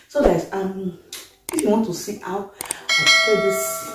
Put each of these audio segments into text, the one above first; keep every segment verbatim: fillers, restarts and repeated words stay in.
So guys, um if you want to see how I prepare this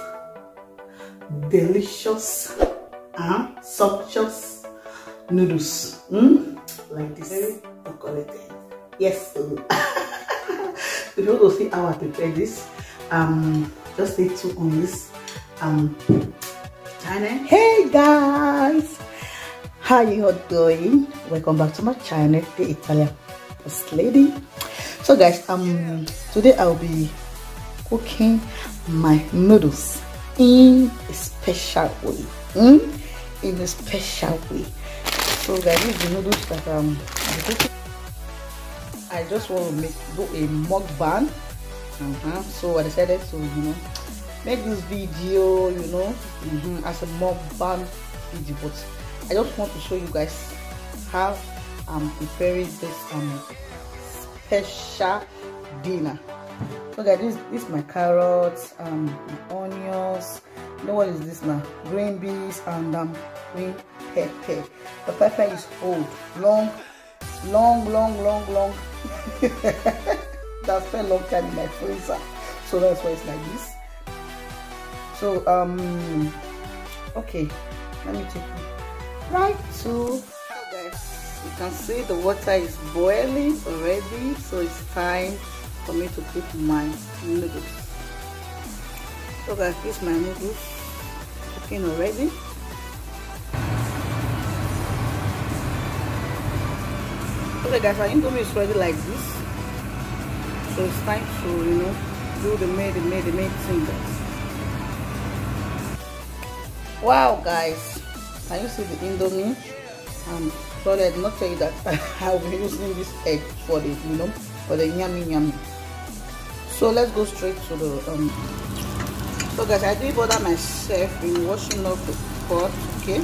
delicious and uh, sumptuous noodles, mm? like this, very decorated. Yes. If you want to see how I prepare this, um just stay tuned on this um channel. Hey guys, how you all doing? Welcome back to my channel, the Italian First Lady. So guys, um today I'll be cooking my noodles in a special way, mm? in a special way. So guys, these are the noodles that um I'm cooking. I just want to make do a mukbang. Uh-huh. So I decided to, you know, make this video, you know, mm-hmm, as a mukbang video. But I just want to show you guys how I'm preparing this um special dinner. So guys, this, this is my carrots, um, my onions. You know what is this now? Green beans and um green pepper. The pepper is old, long, long, long, long, long. That's spent a long time in my freezer, so that's why it's like this. So um, okay, let me take it right to. So guys, you can see the water is boiling already, so it's time for me to put my noodles. So guys, this is my noodles cooking already. Okay guys, our indomie is ready like this, so it's time to, you know, do the main, the main, the main thing, guys. Wow guys, can you see the indomie? Um, sorry I did not tell you that I'll be using this egg for the, you know, for the yummy yummy. So let's go straight to the um. So guys, I did bother myself in washing up the pot. Okay,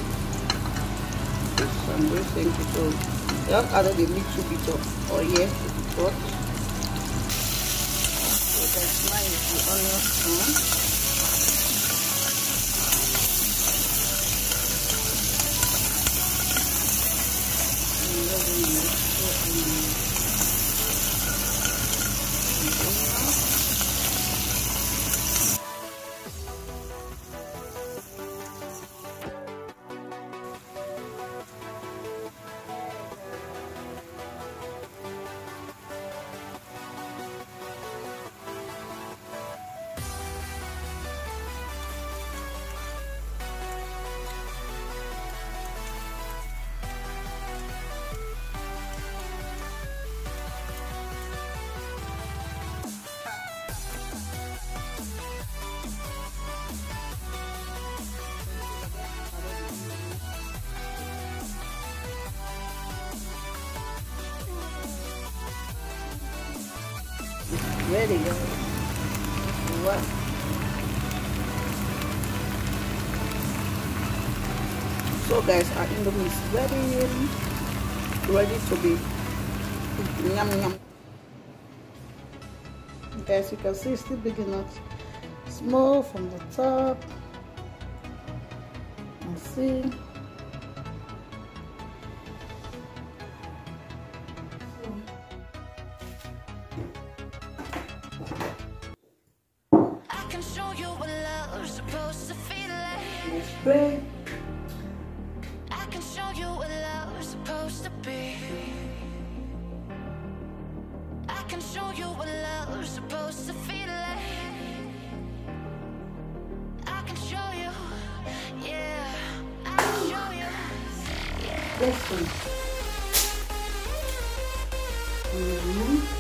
so I'm going to think it over. Just added a little bit of oil to the pot. So that's mine is the onion one. Ready, guys. What? So guys, our indomie is ready, ready to be yum yum. Guys, you can see it's still big enough. Small from the top. And see. Spray. I can show you what love is supposed to be. I can show you what love is supposed to feel like. I can show you, yeah. I can show you, yeah. This one. Mm-hmm.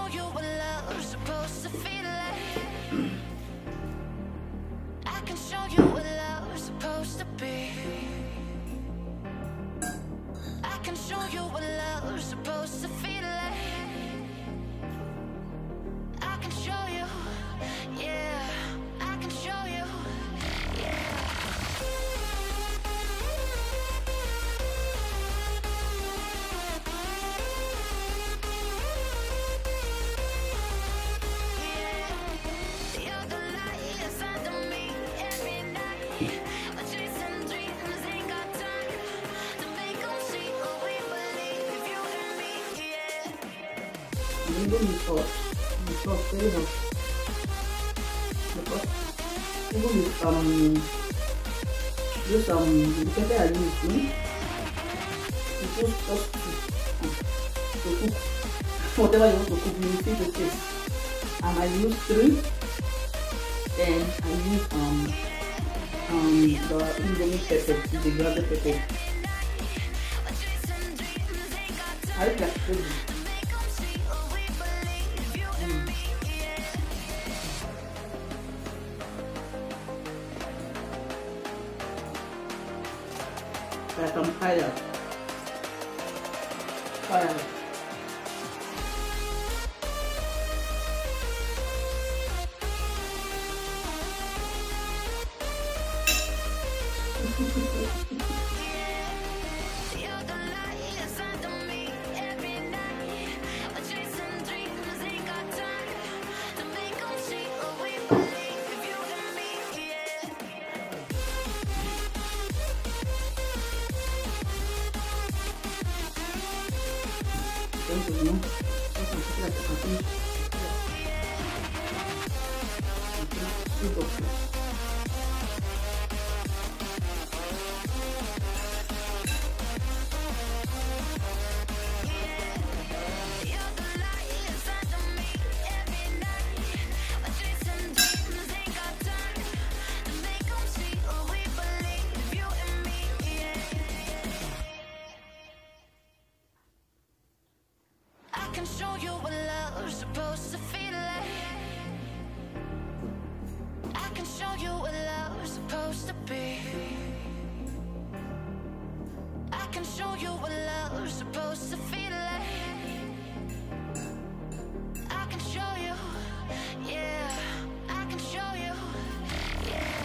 you what love's supposed to feel like. I can show you what love's supposed to be. I can show you what love's supposed to feel like. I can show you, yeah. I can show you, yeah. You're the light inside of me every night. We're chasing dreams, ain't got time to make 'em see what we believe. You and me, yeah. I'm going to sauce. The sauce very hot. Because even with um use um the pepper I use, hmm? It's just just to, to cook whatever you want to cook. You see the taste. And I use three. Then I use um um the Indomie pepper, the grounded pepper. I like that food. Like I'm tired. Tired. You're the light inside of me every night. We're chasing dreams, ain't got time to make 'em see what we believe. You and me, yeah. Thank you, no? Like I think You're the light inside of me every night. We're chasing dreams, ain't got time to make 'em see what we believe. You and me, yeah. I can show you what love's supposed to feel like. I can show you what love's supposed to be. I can show you what love's supposed to feel like. I can show you, yeah. I can show you, yeah.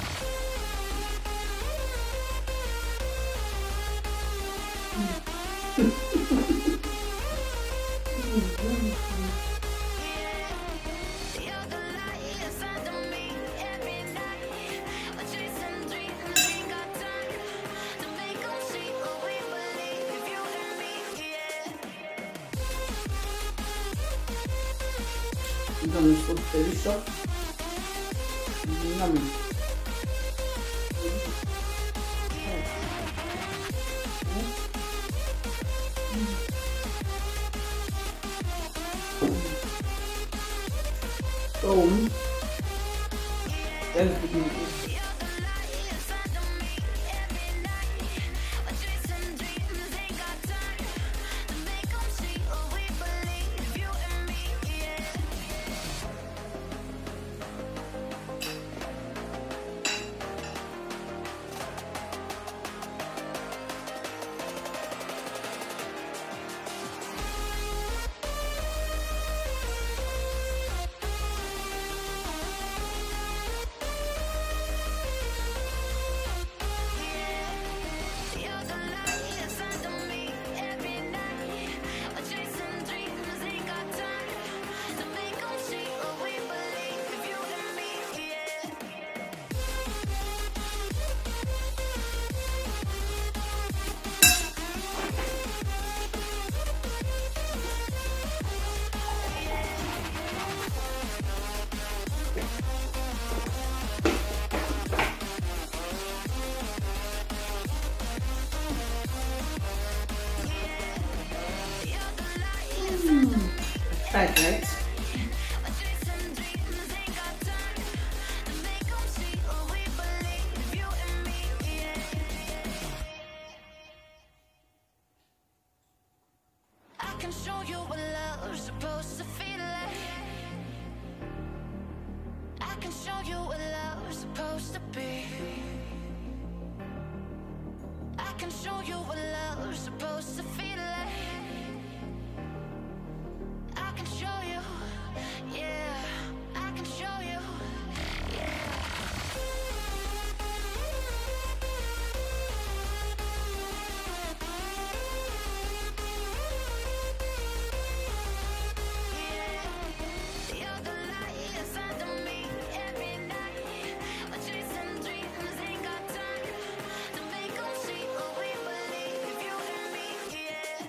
You're the light inside of me every night. We're chasing dreams, ain't got time to make 'em see what we believe. You and me, yeah. it's gonna be so delicious. Yummy. So let's begin this. You're the light inside of me every night. We're chasing dreams, ain't got time to make 'em see what we believe. You and me, yeah. You're the light inside of me every night. We're chasing dreams, ain't got time to make 'em see what we believe. You and me, yeah. You're the light Right, right? We're chasing dreams, ain't got time to make 'em see what we believe. You and me, yeah. I can show you what love's supposed to feel can show you what love's supposed to be. I can show you what love's supposed to feel like. I can show you, yeah. I can show you, yeah. You're the light inside of me every night. We're chasing dreams, ain't got time to make 'em see what we believe. You and me, yeah.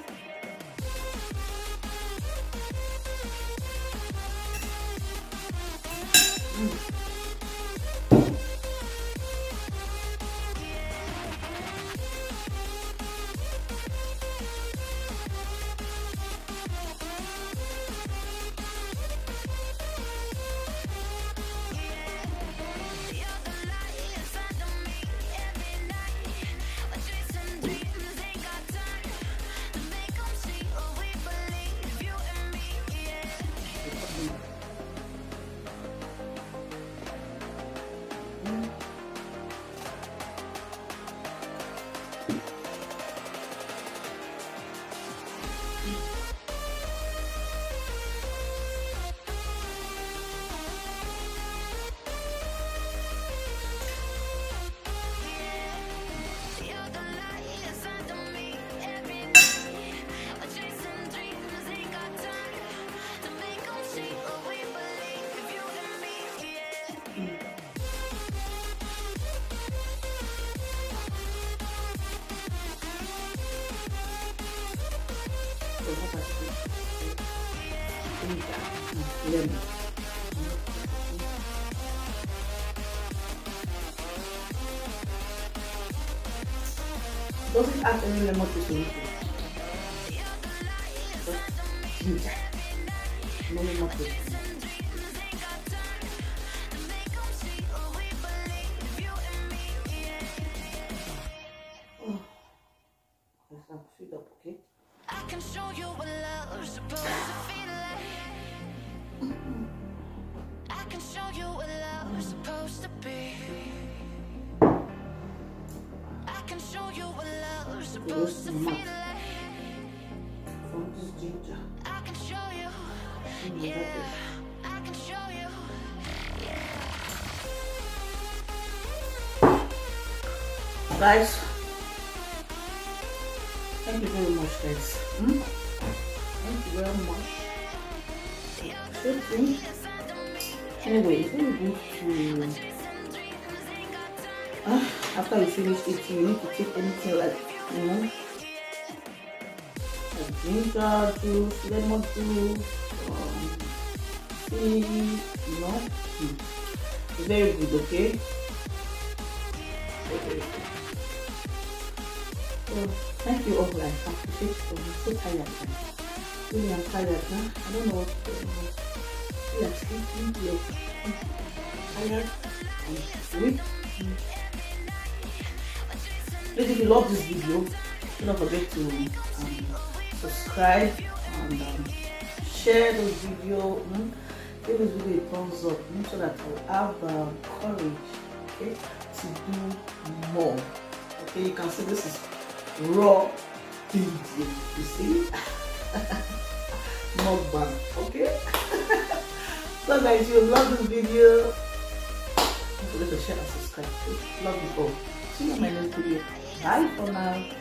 You're the light inside of me every night. We're chasing dreams, ain't got time to make 'em see what we believe. You and me, yeah. You're the light inside of me every night. We're chasing dreams, ain't got time to make 'em see what we believe. You and me, yeah. So what I do? Lemon. Doesn't add any lemon to it. Just ginger. No lemon to it. Oh, let's have feed up, okay? I can show you what love's supposed to feel like. I can show you what love's supposed to be. I can show you what love's supposed to feel like. From this ginger. I can show you, yeah. I can show you, yeah. Guys, thank you very much, guys. Hmm? Thank you very much. Good thing. Anyway, it's very good to uh, after you finish eating, you need to take anything like, you know, like ginger juice, lemon juice, um, tea, you know. Hmm. It's very good, okay? Very, very good. So, thank you all, guys. I appreciate it. I'm so tired, guys. Really, I'm tired now. I don't know what to do. We are sleeping, we are tired, I'm weak. Please, if you love this video, do not forget to um, subscribe and um, share this video. Mm? Give this video a thumbs up, mm? so that I'll have um, courage, okay, to do more. Okay, you can see this is raw video. You see, mukbang. Okay. So guys, if you love this video, don't forget to share and subscribe. Love you all. See you in my next video. Bye for now.